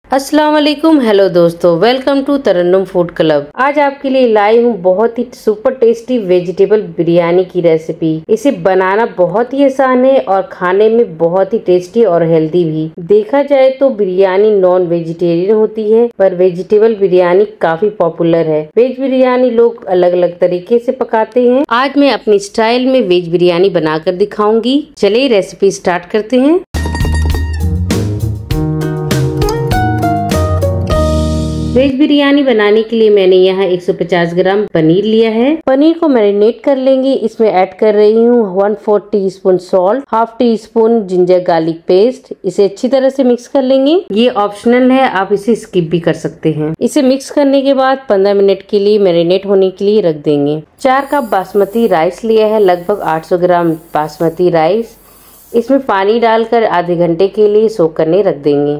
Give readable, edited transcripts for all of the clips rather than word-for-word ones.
अस्सलाम वालेकुम। हेलो दोस्तों, welcome to Tarannum food club. आज आपके लिए लाई हूँ बहुत ही सुपर टेस्टी वेजिटेबल बिरयानी की रेसिपी। इसे बनाना बहुत ही आसान है और खाने में बहुत ही टेस्टी और हेल्दी भी। देखा जाए तो बिरयानी नॉन वेजिटेरियन होती है, पर वेजिटेबल बिरयानी काफी पॉपुलर है। वेज बिरयानी लोग अलग अलग तरीके से पकाते हैं। आज मैं अपनी स्टाइल में वेज बिरयानी बनाकर दिखाऊंगी। चलिए रेसिपी स्टार्ट करते हैं। वेज बिरयानी बनाने के लिए मैंने यहाँ 150 ग्राम पनीर लिया है। पनीर को मैरिनेट कर लेंगे। इसमें ऐड कर रही हूँ 1/4 teaspoon salt, half teaspoon ginger garlic paste. इसे अच्छी तरह से मिक्स कर लेंगे। ये ऑप्शनल है, आप इसे स्किप भी कर सकते हैं। इसे मिक्स करने के बाद 15 मिनट के लिए मैरिनेट होने के लिए रख देंगे। 4 कप बासमती राइस लिया है, लगभग 800 ग्राम बासमती राइस। इसमें पानी डालकर आधे घंटे के लिए सोक करने रख देंगे।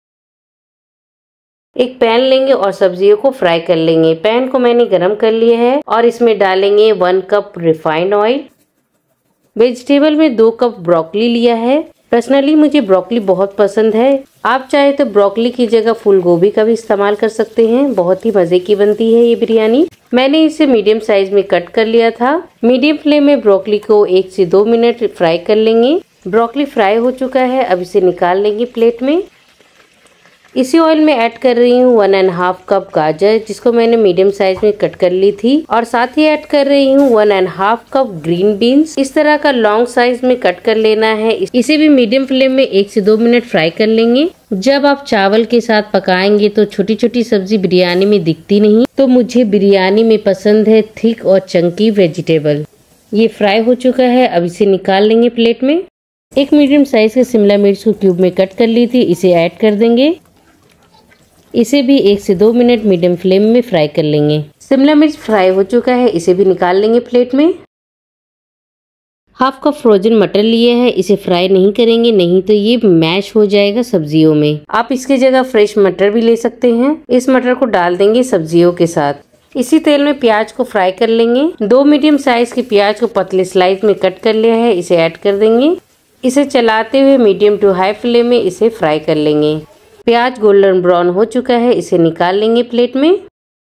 एक पैन लेंगे और सब्जियों को फ्राई कर लेंगे। पैन को मैंने गरम कर लिया है और इसमें डालेंगे 1 कप रिफाइंड ऑयल। वेजिटेबल में 2 कप ब्रोकली लिया है। पर्सनली मुझे ब्रोकली बहुत पसंद है। आप चाहे तो ब्रोकली की जगह फूल गोभी का भी इस्तेमाल कर सकते हैं। बहुत ही मजे की बनती है ये बिरयानी। मैंने इसे मीडियम साइज में कट कर लिया था। मीडियम फ्लेम में ब्रोकली को 1 से 2 मिनट फ्राई कर लेंगे। ब्रोकली फ्राई हो चुका है, अब इसे निकाल लेंगे प्लेट में। इसी ऑयल में ऐड कर रही हूँ 1.5 कप गाजर, जिसको मैंने मीडियम साइज में कट कर ली थी। और साथ ही ऐड कर रही हूँ 1.5 कप ग्रीन बीन्स। इस तरह का लॉन्ग साइज में कट कर लेना है। इसे भी मीडियम फ्लेम में 1 से 2 मिनट फ्राई कर लेंगे। जब आप चावल के साथ पकाएंगे तो छोटी छोटी सब्जी बिरयानी में दिखती नहीं, तो मुझे बिरयानी में पसंद है थिक और चंकी वेजिटेबल। ये फ्राई हो चुका है, अब इसे निकाल लेंगे प्लेट में। एक मीडियम साइज के शिमला मिर्च को क्यूब में कट कर ली थी, इसे ऐड कर देंगे। इसे भी 1 से 2 मिनट मीडियम फ्लेम में फ्राई कर लेंगे। शिमला मिर्च फ्राई हो चुका है, इसे भी निकाल लेंगे प्लेट में। हाफ कप फ्रोजन मटर लिए हैं, इसे फ्राई नहीं करेंगे, नहीं तो ये मैश हो जाएगा सब्जियों में। आप इसकी जगह फ्रेश मटर भी ले सकते हैं। इस मटर को डाल देंगे सब्जियों के साथ। इसी तेल में प्याज को फ्राई कर लेंगे। 2 मीडियम साइज के प्याज को पतले स्लाइस में कट कर लिया है, इसे ऐड कर देंगे। इसे चलाते हुए मीडियम टू हाई फ्लेम में इसे फ्राई कर लेंगे। प्याज गोल्डन ब्राउन हो चुका है, इसे निकाल लेंगे प्लेट में।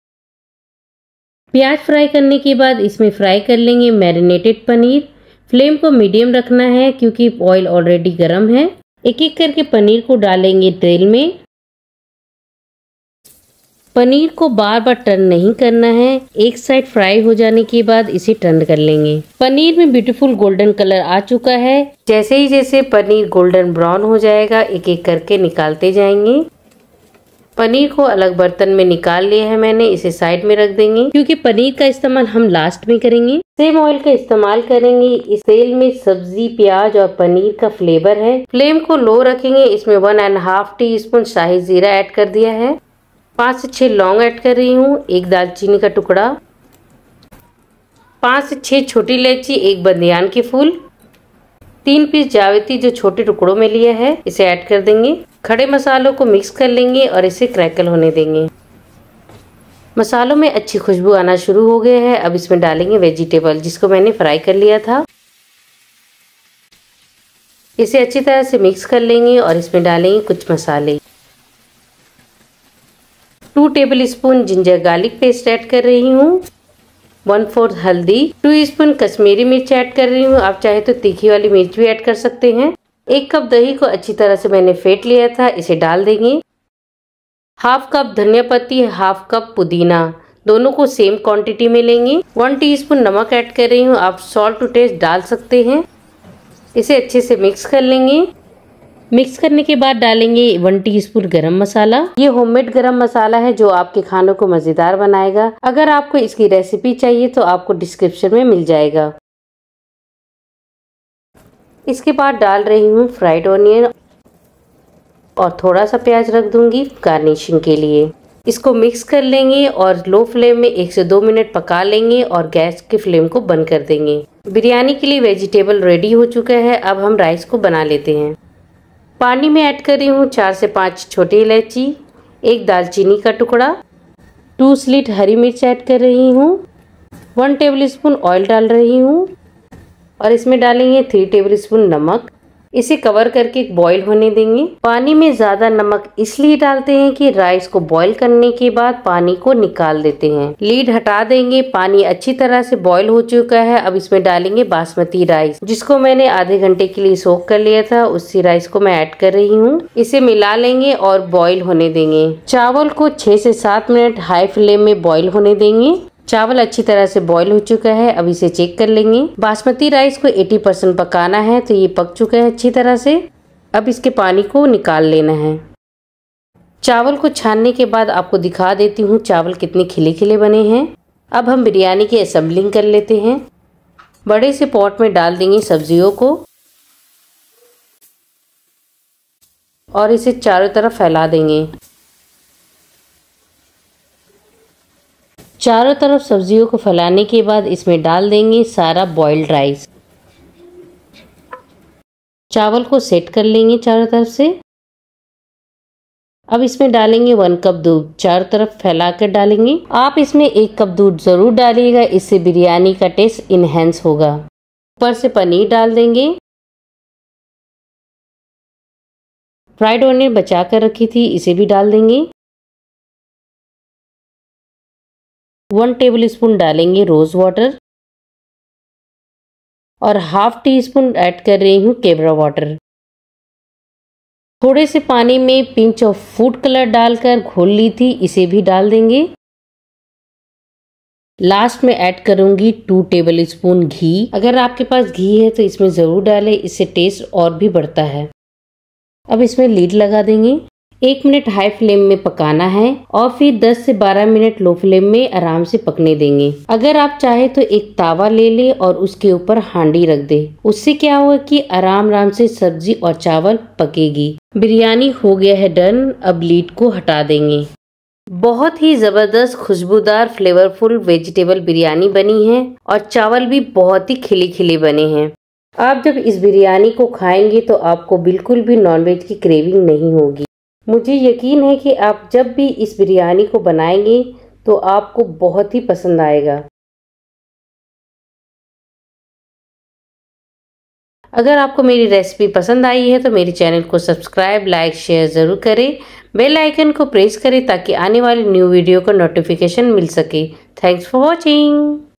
प्याज फ्राई करने के बाद इसमें फ्राई कर लेंगे मैरिनेटेड पनीर। फ्लेम को मीडियम रखना है क्योंकि ऑयल ऑलरेडी गर्म है। एक एक करके पनीर को डालेंगे तेल में। पनीर को बार बार टर्न नहीं करना है। एक साइड फ्राई हो जाने के बाद इसे टर्न कर लेंगे। पनीर में ब्यूटीफुल गोल्डन कलर आ चुका है। जैसे पनीर गोल्डन ब्राउन हो जाएगा, एक एक करके निकालते जाएंगे। पनीर को अलग बर्तन में निकाल लिया है मैंने, इसे साइड में रख देंगे क्योंकि पनीर का इस्तेमाल हम लास्ट में करेंगे। सेम ऑयल का इस्तेमाल करेंगे। इस तेल में सब्जी, प्याज और पनीर का फ्लेवर है। फ्लेम को लो रखेंगे। इसमें 1.5 टीस्पून शाही जीरा ऐड कर दिया है। 5 से 6 लौंग ऐड कर रही हूँ, 1 दालचीनी का टुकड़ा, 5 से 6 छोटी इलायची, 1 बंदियान के फूल, 3 पीस जावित्री जो छोटे टुकड़ों में लिया है, इसे ऐड कर देंगे। खड़े मसालों को मिक्स कर लेंगे और इसे क्रैकल होने देंगे। मसालों में अच्छी खुशबू आना शुरू हो गया है। अब इसमें डालेंगे वेजिटेबल, जिसको मैंने फ्राई कर लिया था। इसे अच्छी तरह से मिक्स कर लेंगे और इसमें डालेंगे कुछ मसाले। 2 tablespoon ginger garlic paste add कर रही हूँ, 1/4 हल्दी, 2 स्पून कश्मीरी मिर्च ऐड कर रही हूँ। आप चाहे तो तीखी वाली मिर्च भी ऐड कर सकते हैं। 1 कप दही को अच्छी तरह से मैंने फेंट लिया था, इसे डाल देंगे। हाफ कप धनिया पत्ती, हाफ कप पुदीना, दोनों को सेम क्वांटिटी में लेंगे। 1 टीस्पून नमक ऐड कर रही हूँ, आप सॉल्ट टू टेस्ट डाल सकते हैं। इसे अच्छे से मिक्स कर लेंगे। मिक्स करने के बाद डालेंगे 1 टीस्पून गरम मसाला। ये होममेड गरम मसाला है जो आपके खानों को मजेदार बनाएगा। अगर आपको इसकी रेसिपी चाहिए तो आपको डिस्क्रिप्शन में मिल जाएगा। इसके बाद डाल रही हूँ फ्राइड ऑनियन और थोड़ा सा प्याज रख दूंगी गार्निशिंग के लिए। इसको मिक्स कर लेंगे और लो फ्लेम में 1 से 2 मिनट पका लेंगे और गैस की फ्लेम को बंद कर देंगे। बिरयानी के लिए वेजिटेबल रेडी हो चुका है। अब हम राइस को बना लेते हैं। पानी में ऐड कर रही हूँ 4 से 5 छोटी इलायची, 1 दालचीनी का टुकड़ा, 2 स्लिट हरी मिर्च ऐड कर रही हूँ, 1 टेबल स्पून ऑयल डाल रही हूँ और इसमें डालेंगे 3 टेबल स्पून नमक, इसे कवर करके बॉईल होने देंगे। पानी में ज्यादा नमक इसलिए डालते हैं कि राइस को बॉईल करने के बाद पानी को निकाल देते हैं। लीड हटा देंगे। पानी अच्छी तरह से बॉईल हो चुका है। अब इसमें डालेंगे बासमती राइस, जिसको मैंने आधे घंटे के लिए सोक कर लिया था। उसी राइस को मैं ऐड कर रही हूँ। इसे मिला लेंगे और बॉईल होने देंगे। चावल को 6 से 7 मिनट हाई फ्लेम में बॉईल होने देंगे। चावल अच्छी तरह से बॉईल हो चुका है। अब इसे चेक कर लेंगे। बासमती राइस को 80% पकाना है, तो ये पक चुका है अच्छी तरह से। अब इसके पानी को निकाल लेना है। चावल को छानने के बाद आपको दिखा देती हूँ चावल कितने खिले खिले बने हैं। अब हम बिरयानी की असेंबलिंग कर लेते हैं। बड़े से पॉट में डाल देंगे सब्जियों को और इसे चारों तरफ फैला देंगे। चारों तरफ सब्जियों को फैलाने के बाद इसमें डाल देंगे सारा बॉइल्ड राइस। चावल को सेट कर लेंगे चारों तरफ से। अब इसमें डालेंगे 1 कप दूध, चारों तरफ फैलाकर डालेंगे। आप इसमें 1 कप दूध जरूर डालिएगा, इससे बिरयानी का टेस्ट इनहेंस होगा। ऊपर से पनीर डाल देंगे। फ्राइड ऑनियन बचा कर रखी थी, इसे भी डाल देंगे। 1 टेबल स्पून डालेंगे रोज वाटर और ½ टी स्पून ऐड कर रही हूँ केवड़ा वाटर। थोड़े से पानी में पिंच ऑफ फूड कलर डालकर घोल ली थी, इसे भी डाल देंगे। लास्ट में ऐड करूंगी 2 टेबल स्पून घी। अगर आपके पास घी है तो इसमें जरूर डालें, इससे टेस्ट और भी बढ़ता है। अब इसमें लीड लगा देंगे। 1 मिनट हाई फ्लेम में पकाना है और फिर 10 से 12 मिनट लो फ्लेम में आराम से पकने देंगे। अगर आप चाहे तो एक तावा ले ले और उसके ऊपर हांडी रख दे। उससे क्या होगा कि आराम से सब्जी और चावल पकेगी। बिरयानी हो गया है डन। अब लीड को हटा देंगे। बहुत ही जबरदस्त खुशबूदार फ्लेवरफुल वेजिटेबल बिरयानी बनी है और चावल भी बहुत ही खिले खिले बने हैं। आप जब इस बिरयानी को खाएंगे तो आपको बिल्कुल भी नॉनवेज की क्रेविंग नहीं होगी। मुझे यकीन है कि आप जब भी इस बिरयानी को बनाएंगे तो आपको बहुत ही पसंद आएगा। अगर आपको मेरी रेसिपी पसंद आई है तो मेरे चैनल को सब्सक्राइब, लाइक, शेयर ज़रूर करें। बेल आइकन को प्रेस करें ताकि आने वाली न्यू वीडियो का नोटिफिकेशन मिल सके। Thanks for watching.